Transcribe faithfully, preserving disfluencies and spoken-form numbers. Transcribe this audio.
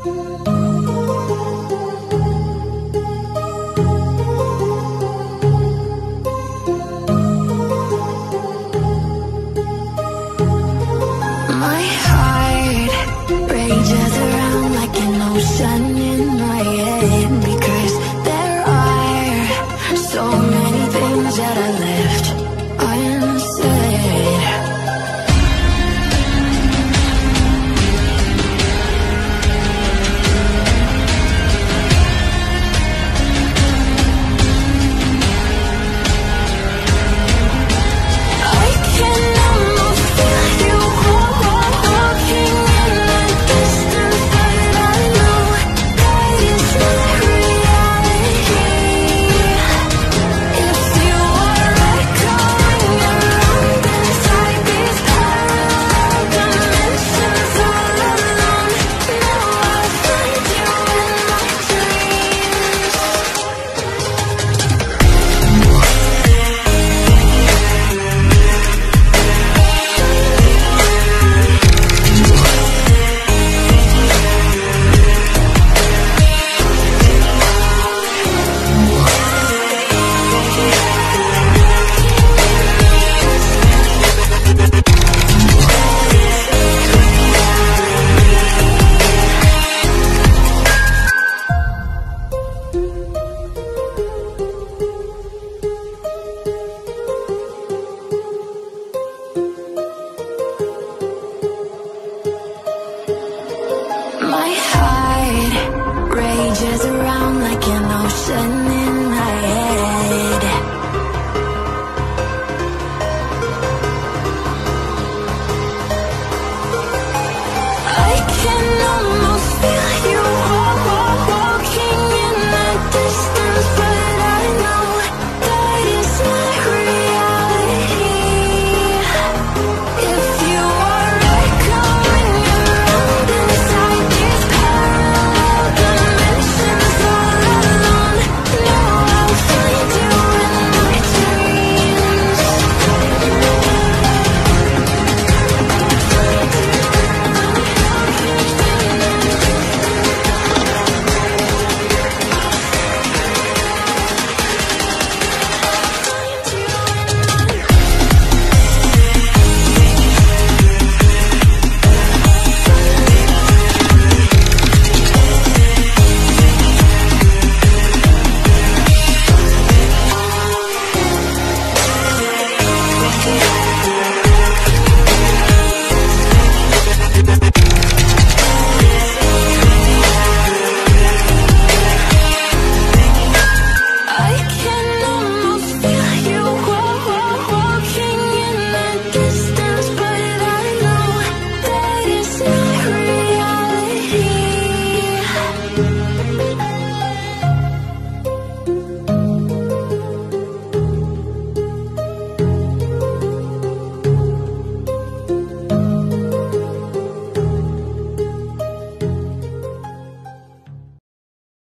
My heart rages around like an ocean in my head, because there are so many things that I left unsaid. I can almost feel you walking in the distance, but I know that it's not reality. If you are echoing around inside these parallel dimensions all alone, now I'll find you in my dreams. My heart rages around like an ocean